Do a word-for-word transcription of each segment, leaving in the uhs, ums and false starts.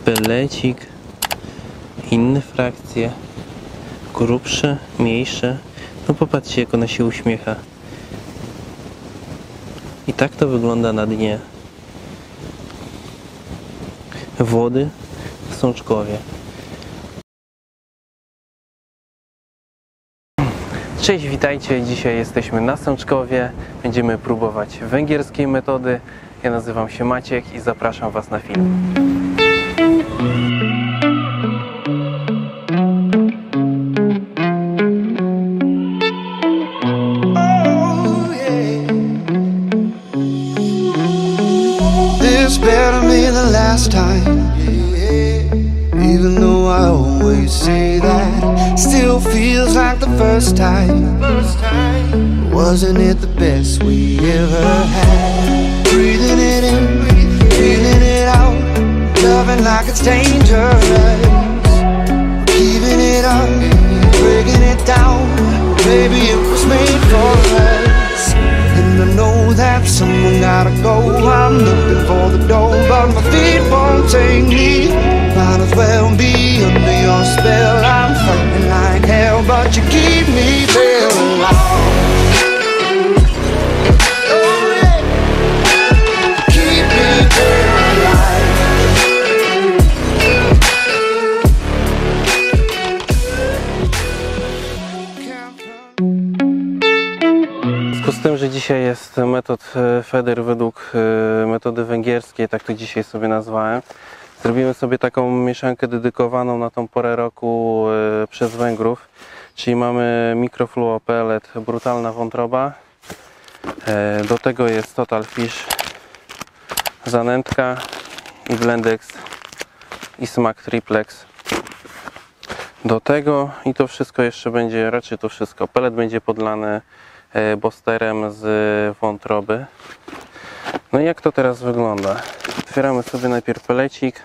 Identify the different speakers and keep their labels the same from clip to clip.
Speaker 1: pelecik, inne frakcje, grubsze, mniejsze. No popatrzcie, jak ona się uśmiecha. I tak to wygląda na dnie wody w Sączkowie. Cześć, witajcie. Dzisiaj jesteśmy na Sączkowie. Będziemy próbować węgierskiej metody. Ja nazywam się Maciek i zapraszam Was na film.
Speaker 2: Last time, even though I always say that, still feels like the first time. Wasn't it the best we ever had? Breathing it in, feeling it out, loving like it's dangerous. Keeping it up, breaking it down, baby it was made for us. And I know that someone gotta go. I'm looking for the door, but my feet won't take me. Might as well be under your spell. I'm fighting like hell, but you keep me there alive. Oh yeah, keep me there alive.
Speaker 1: Z tym, że dzisiaj jest metod feder według metody węgierskiej, tak to dzisiaj sobie nazwałem. Zrobimy sobie taką mieszankę dedykowaną na tą porę roku przez Węgrów. Czyli mamy mikrofluo pellet, brutalna wątroba. Do tego jest Total Fish, zanętka i blendex i smak triplex. Do tego i to wszystko jeszcze będzie, raczej to wszystko, pellet będzie podlany bosterem z wątroby. No i jak to teraz wygląda? Otwieramy sobie najpierw pelecik.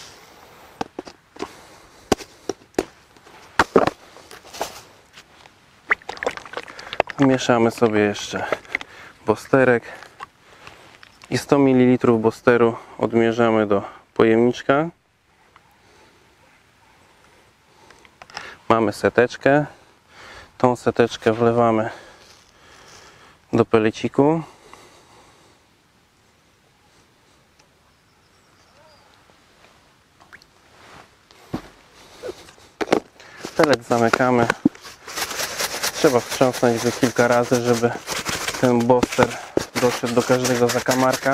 Speaker 1: Mieszamy sobie jeszcze bosterek i sto mililitrów bosteru odmierzamy do pojemniczka. Mamy seteczkę. Tą seteczkę wlewamy do peleciku. Pelet zamykamy. Trzeba wstrząsnąć go kilka razy, żeby ten boster doszedł do każdego zakamarka.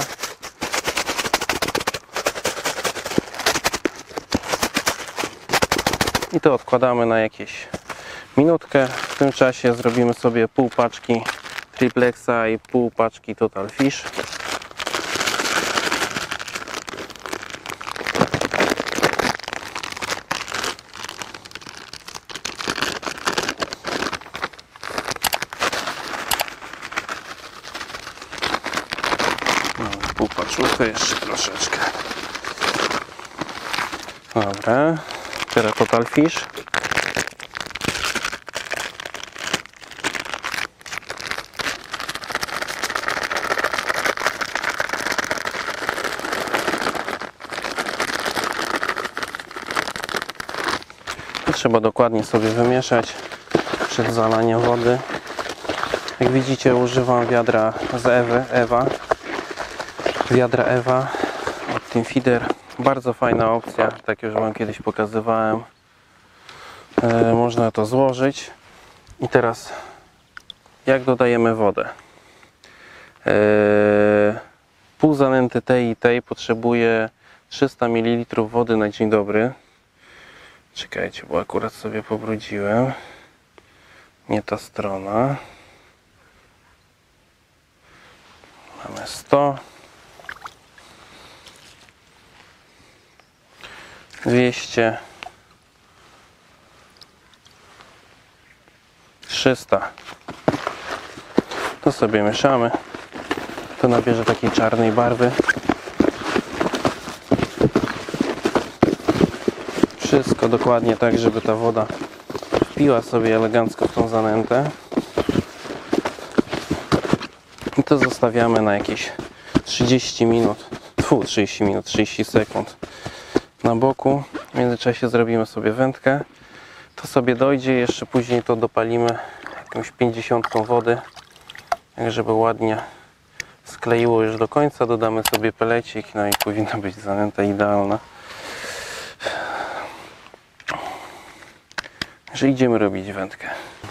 Speaker 1: I to odkładamy na jakieś minutkę. W tym czasie zrobimy sobie pół paczki triplexa i pół paczki Total Fish. No, pół paczówkę jeszcze troszeczkę. Dobra, teraz Total Fish. Trzeba dokładnie sobie wymieszać przed zalaniem wody. Jak widzicie, używam wiadra z Ewy, Ewa. Wiadra Ewa od Team Feeder. Bardzo fajna opcja, tak już Wam kiedyś pokazywałem. E, można to złożyć. I teraz jak dodajemy wodę? E, pół zanęty tej i tej potrzebuje trzysta mililitrów wody na dzień dobry. Czekajcie, bo akurat sobie pobrudziłem. Nie ta strona. Mamy sto. dwieście. trzysta. To sobie mieszamy. To nabierze takiej czarnej barwy. Wszystko dokładnie tak, żeby ta woda wpiła sobie elegancko w tą zanętę. I to zostawiamy na jakieś trzydzieści minut. Fu, trzydzieści minut, trzydzieści sekund na boku. W międzyczasie zrobimy sobie wędkę. To sobie dojdzie, jeszcze później to dopalimy jakąś pięćdziesiątką wody, tak żeby ładnie skleiło już do końca. Dodamy sobie pelecik, no i powinna być zanęta idealna. Że idziemy robić wędkę.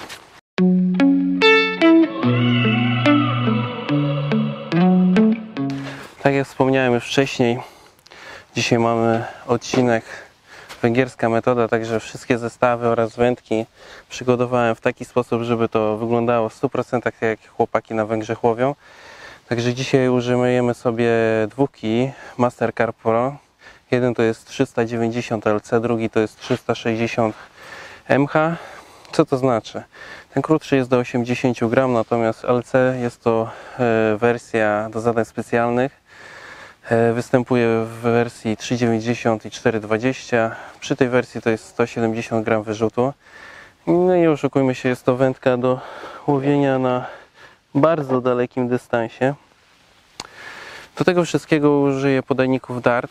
Speaker 1: Tak jak wspomniałem już wcześniej, dzisiaj mamy odcinek węgierska metoda, także wszystkie zestawy oraz wędki przygotowałem w taki sposób, żeby to wyglądało w stu procentach tak jak chłopaki na Węgrzech łowią. Także dzisiaj użyjemy sobie dwóch kij Master Carp Pro. Jeden to jest trzysta dziewięćdziesiąt L C, drugi to jest trzysta sześćdziesiąt M H. Co to znaczy? Ten krótszy jest do osiemdziesięciu gram, natomiast L C jest to wersja do zadań specjalnych. Występuje w wersji trzy dziewięćdziesiąt i cztery dwadzieścia. Przy tej wersji to jest sto siedemdziesiąt gram wyrzutu. No i oszukujmy się, jest to wędka do łowienia na bardzo dalekim dystansie. Do tego wszystkiego użyję podajników Dart.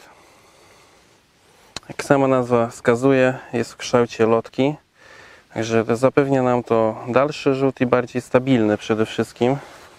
Speaker 1: Jak sama nazwa wskazuje, jest w kształcie lotki. Także zapewnia nam to dalszy rzut i bardziej stabilny przede wszystkim.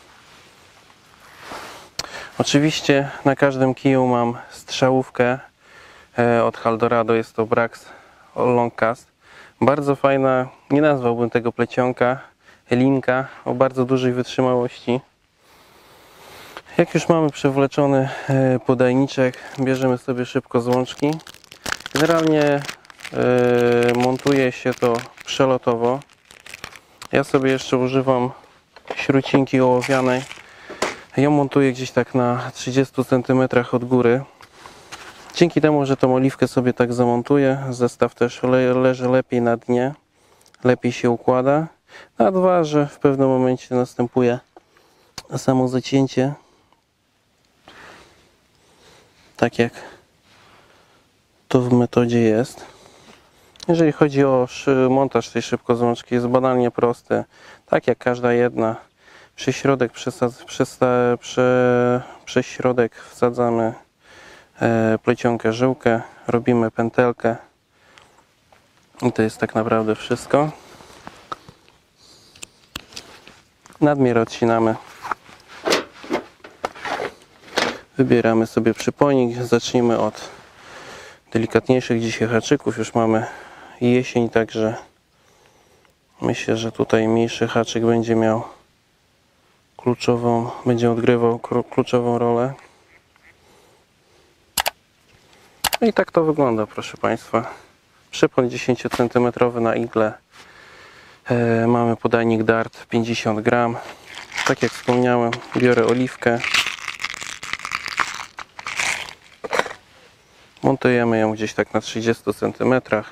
Speaker 1: Oczywiście na każdym kiju mam strzałówkę od Haldorado, jest to Brax Longcast. Bardzo fajna, nie nazwałbym tego plecionka, linka o bardzo dużej wytrzymałości. Jak już mamy przewleczony podajniczek, bierzemy sobie szybko złączki. Generalnie montuje się to przelotowo. Ja sobie jeszcze używam śrucinki ołowianej. Ją montuję gdzieś tak na trzydziestu centymetrach od góry. Dzięki temu, że tą oliwkę sobie tak zamontuję, zestaw też le leży lepiej na dnie, lepiej się układa. A dwa, że w pewnym momencie następuje samo zacięcie. Tak jak to w metodzie jest. Jeżeli chodzi o montaż tej szybkozłączki, jest banalnie prosty. Tak jak każda jedna. Przez środek, przez, przez, prze, przez środek wsadzamy e, plecionkę, żyłkę, robimy pętelkę i to jest tak naprawdę wszystko. Nadmiar odcinamy. Wybieramy sobie przypojnik. Zacznijmy od delikatniejszych dzisiaj haczyków. Już mamy jesień, także myślę, że tutaj mniejszy haczyk będzie miał kluczową, będzie odgrywał kluczową rolę. I tak to wygląda, proszę Państwa. Przypon dziesięciocentymetrowy na igle. E, mamy podajnik Dart pięćdziesiąt gram. Tak jak wspomniałem, biorę oliwkę. Montujemy ją gdzieś tak na trzydziestu centymetrach.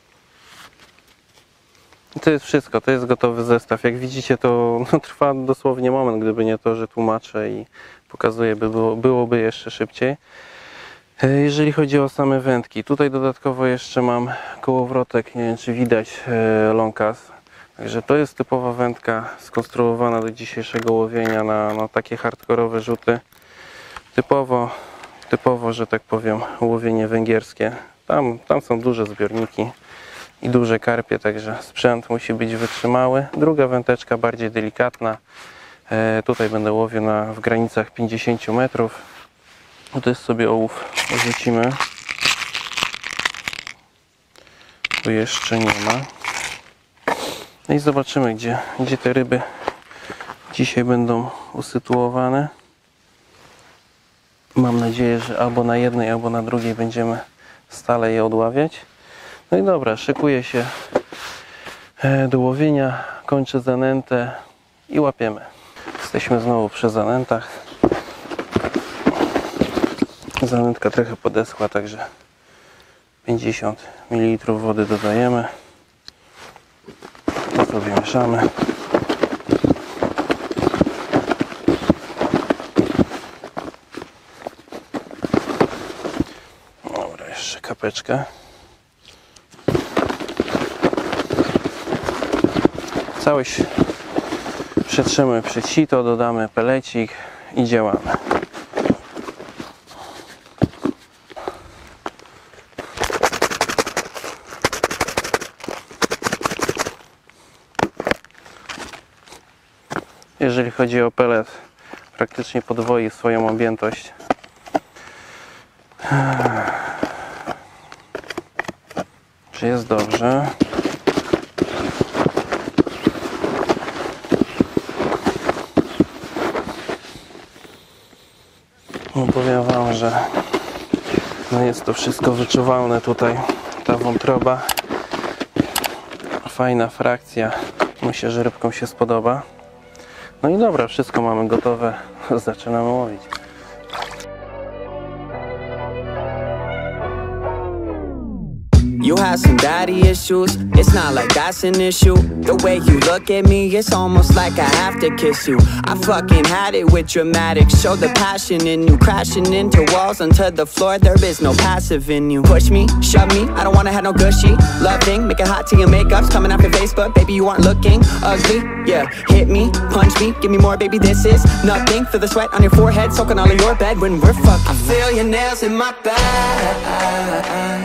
Speaker 1: I to jest wszystko, to jest gotowy zestaw. Jak widzicie, to no, trwa dosłownie moment, gdyby nie to, że tłumaczę i pokazuję, by było, byłoby jeszcze szybciej. Jeżeli chodzi o same wędki, tutaj dodatkowo jeszcze mam kołowrotek, nie wiem czy widać, Longcast. Także to jest typowa wędka skonstruowana do dzisiejszego łowienia na, na takie hardkorowe rzuty. Typowo, typowo, że tak powiem, łowienie węgierskie. Tam, tam są duże zbiorniki i duże karpie, także sprzęt musi być wytrzymały. Druga wędeczka bardziej delikatna. E, tutaj będę łowił na, w granicach pięćdziesięciu metrów. To jest sobie ołów, rzucimy. Tu jeszcze nie ma. No i zobaczymy, gdzie, gdzie te ryby dzisiaj będą usytuowane. Mam nadzieję, że albo na jednej, albo na drugiej będziemy stale je odławiać. No i dobra, szykuję się do łowienia, kończę zanętę i łapiemy. Jesteśmy znowu przy zanętach. Zanętka trochę podeschła, także pięćdziesiąt mililitrów wody dodajemy. To sobie mieszamy. Dobra, jeszcze kapeczkę. Całość przetrzemy przed sito, dodamy pelecik i działamy. Jeżeli chodzi o pelet, praktycznie podwoi swoją objętość. Czy jest dobrze? No, powiem wam, że no jest to wszystko wyczuwalne tutaj. Ta wątroba. Fajna frakcja. Myślę, że rybkom się spodoba. No i dobra, wszystko mamy gotowe. Zaczynamy łowić.
Speaker 3: You had some daddy issues, it's not like that's an issue. The way you look at me, it's almost like I have to kiss you. I fucking had it with dramatics, show the passion in you. Crashing into walls, onto the floor, there is no passive in you. Push me, shove me, I don't wanna have no gushy loving, make it hot till your makeup's coming off your face, but baby you aren't looking ugly. Yeah, hit me, punch me, give me more, baby this is nothing. Feel the sweat on your forehead, soaking all of your bed when we're fucking. I feel your nails in my back.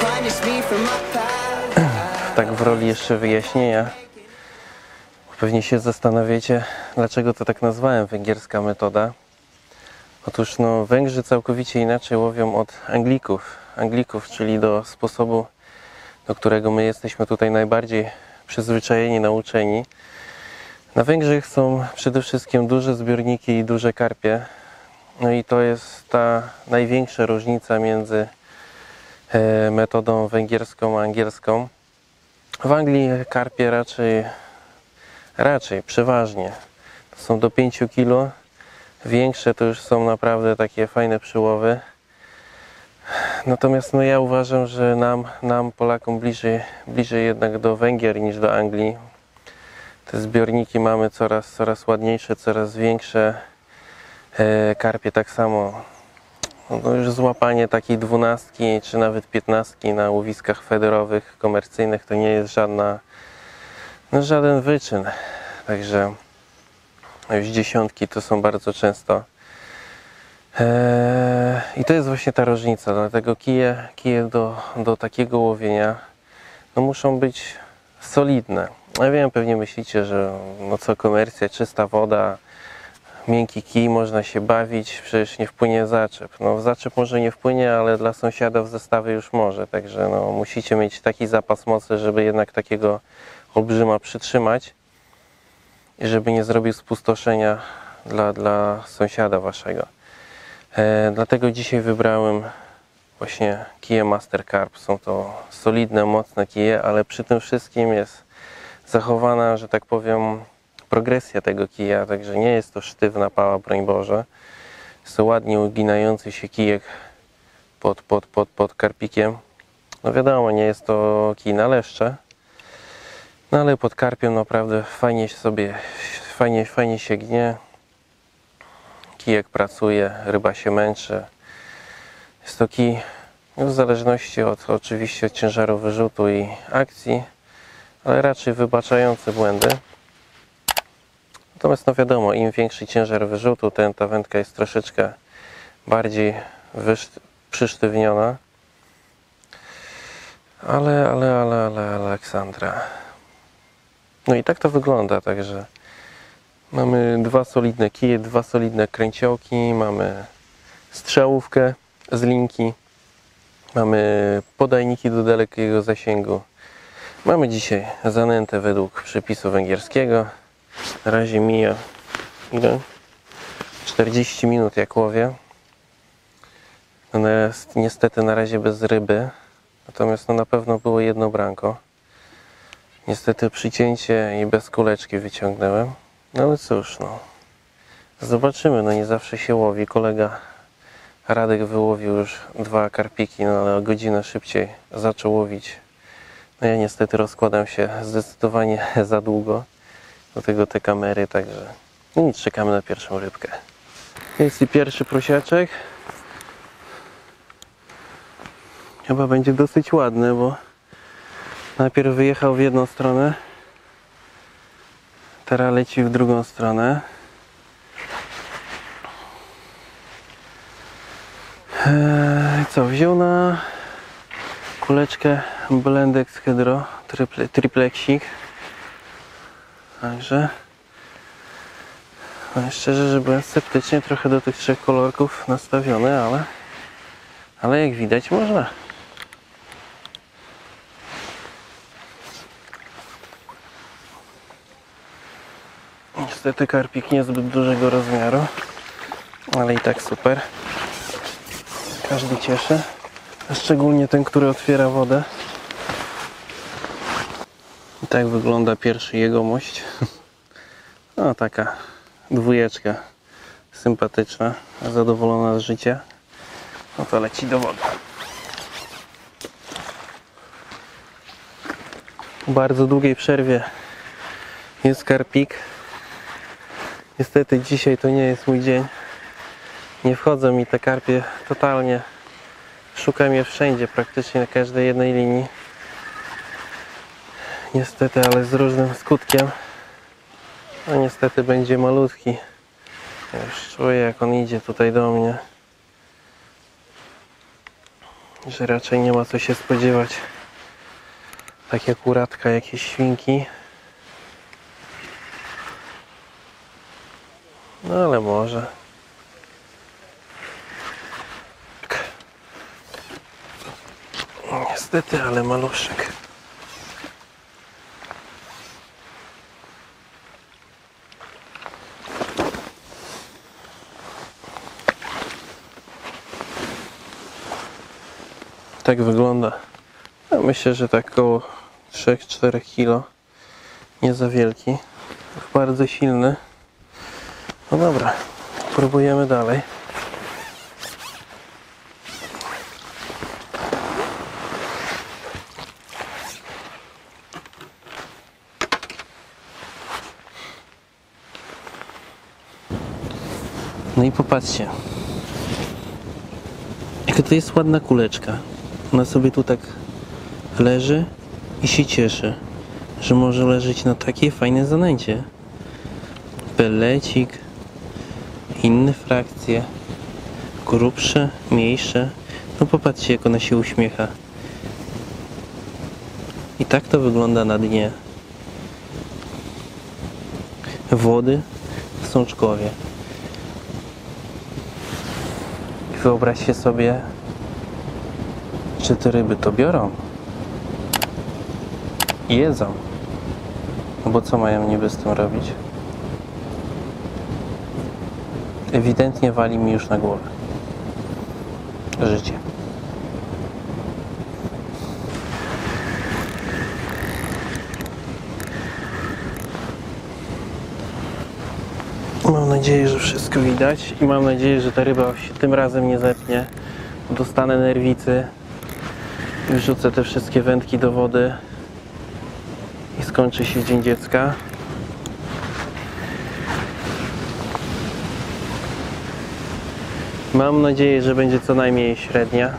Speaker 1: Tak w roli jeszcze wyjaśnienia. Pewnie się zastanawiacie, dlaczego to tak nazwałem węgierska metoda. Otóż no, Węgrzy całkowicie inaczej łowią od Anglików. Anglików, czyli do sposobu, do którego my jesteśmy tutaj najbardziej przyzwyczajeni, nauczeni. Na Węgrzech są przede wszystkim duże zbiorniki i duże karpie. No i to jest ta największa różnica między metodą węgierską a angielską. W Anglii karpie raczej, raczej, przeważnie to są do pięciu kilo. Większe to już są naprawdę takie fajne przyłowy. Natomiast no ja uważam, że nam, nam Polakom bliżej, bliżej jednak do Węgier niż do Anglii. Te zbiorniki mamy coraz, coraz ładniejsze, coraz większe. E, karpie tak samo. No już złapanie takiej dwunastki czy nawet piętnastki na łowiskach federowych, komercyjnych to nie jest żadna, no żaden wyczyn. Także już dziesiątki to są bardzo często. Eee, I to jest właśnie ta różnica. Dlatego kije, kije do, do takiego łowienia no muszą być solidne. Ja wiem, pewnie myślicie, że no co komercja, czysta woda, miękki kij, można się bawić, przecież nie wpłynie zaczep. No w zaczep może nie wpłynie, ale dla sąsiada w zestawie już może, także no, musicie mieć taki zapas mocy, żeby jednak takiego olbrzyma przytrzymać i żeby nie zrobił spustoszenia dla, dla sąsiada waszego. E, dlatego dzisiaj wybrałem właśnie kije Master Carp. Są to solidne, mocne kije, ale przy tym wszystkim jest zachowana, że tak powiem, progresja tego kija, także nie jest to sztywna pała, broń Boże. Jest to ładnie uginający się kijek pod, pod, pod, pod karpikiem. No wiadomo, nie jest to kij na leszcze, no ale pod karpiem naprawdę fajnie sobie, fajnie, fajnie się gnie. Kijek pracuje, ryba się męczy. Jest to kij, no w zależności od oczywiście od ciężaru wyrzutu i akcji, ale raczej wybaczający błędy. Natomiast no wiadomo, im większy ciężar wyrzutu, ten, ta wędka jest troszeczkę bardziej przysztywniona. Ale, ale, ale, ale, Aleksandra. No i tak to wygląda, także mamy dwa solidne kije, dwa solidne kręciołki, mamy strzałówkę z linki, mamy podajniki do dalekiego zasięgu. Mamy dzisiaj zanętę według przepisu węgierskiego. Na razie mija ile? czterdzieści minut jak łowię. No jest niestety na razie bez ryby. Natomiast no na pewno było jedno branko. Niestety przycięcie i bez kuleczki wyciągnąłem. No ale cóż, no. Zobaczymy, no nie zawsze się łowi. Kolega Radek wyłowił już dwa karpiki, no ale o godzinę szybciej zaczął łowić. No ja niestety rozkładam się zdecydowanie za długo. Do tego te kamery, także no nic, czekamy na pierwszą rybkę. Jest i pierwszy prosiaczek. Chyba będzie dosyć ładny, bo najpierw wyjechał w jedną stronę, teraz leci w drugą stronę. Eee, co, wziął na kuleczkę Blendex Hydro triple, triplexik. Także No, szczerze, że byłem sceptycznie trochę do tych trzech kolorków nastawiony, ale, ale jak widać można. Niestety karpik niezbyt dużego rozmiaru, ale i tak super. Każdy cieszy, a szczególnie ten, który otwiera wodę. I tak wygląda pierwszy jegomość. No taka dwójeczka sympatyczna, zadowolona z życia. No to leci do wody. Po bardzo długiej przerwie jest karpik. Niestety dzisiaj to nie jest mój dzień. Nie wchodzą mi te karpie totalnie. Szukam je wszędzie, praktycznie na każdej jednej linii. Niestety, ale z różnym skutkiem. No niestety będzie malutki. Ja już czuję, jak on idzie tutaj do mnie, że raczej nie ma co się spodziewać. Tak jak u Radka jakieś świnki. No ale może. Niestety, ale maluszek. Tak wygląda. Ja myślę, że tak około trzy cztery kilo. Nie za wielki. Bardzo silny. No dobra, próbujemy dalej. No i popatrzcie, jaka to jest ładna kuleczka. Ona sobie tu tak leży i się cieszy, że może leżeć na takie fajne zanęcie. Pelecik, inne frakcje, grubsze, mniejsze. No popatrzcie, jak ona się uśmiecha. I tak to wygląda na dnie wody w Sączkowie. Wyobraźcie sobie, czy te ryby to biorą i jedzą. No bo co mają niby z tym robić? Ewidentnie wali mi już na głowę życie. Mam nadzieję, że wszystko widać i mam nadzieję, że ta ryba się tym razem nie zepnie. Dostanę nerwicy i wrzucę te wszystkie wędki do wody i skończy się Dzień Dziecka. Mam nadzieję, że będzie co najmniej średnia.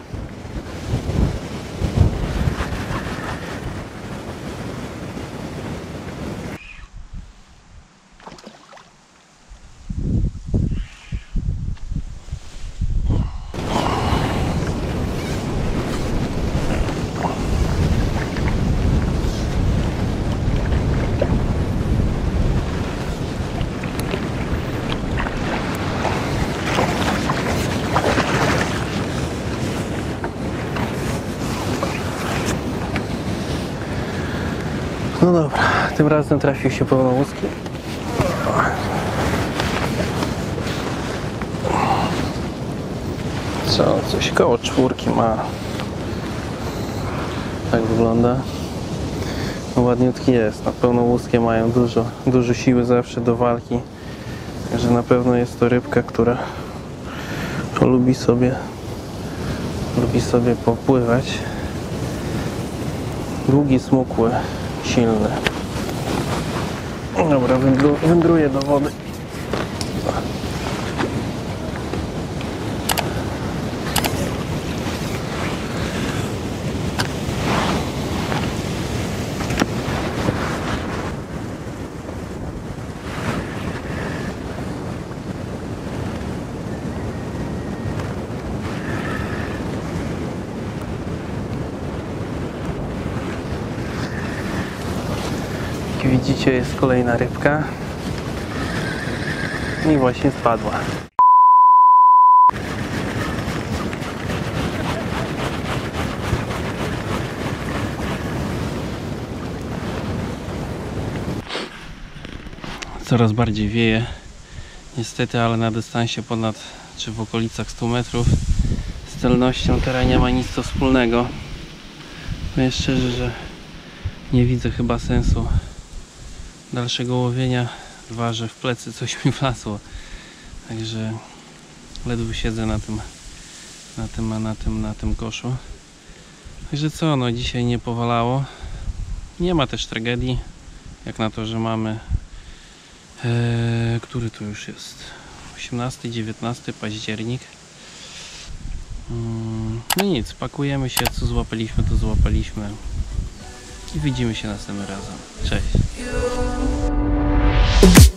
Speaker 1: No dobra, tym razem trafił się pełnołuski. Co, coś koło czwórki ma. Tak wygląda. No ładniutki jest. Na pełnołuskie mają dużo, dużo siły zawsze do walki. Także na pewno jest to rybka, która lubi sobie, lubi sobie popływać. Długi, smukły. Silny. Dobra, wędru, wędruję do wody. Jak widzicie, jest kolejna rybka. I właśnie spadła. Coraz bardziej wieje. Niestety, ale na dystansie ponad, czy w okolicach stu metrów z celnością teraz nie ma nic to wspólnego. Powiem szczerze, że nie widzę chyba sensu dalszego łowienia. Dwa, że w plecy coś mi wlazło. Także ledwo siedzę na tym, na tym, na tym, na tym koszu. Także co, no dzisiaj nie powalało. Nie ma też tragedii, jak na to, że mamy Eee, który to już jest? osiemnasty dziewiętnasty październik. Mm, no nic, pakujemy się, co złapaliśmy, to złapaliśmy. I widzimy się następnym razem. Cześć!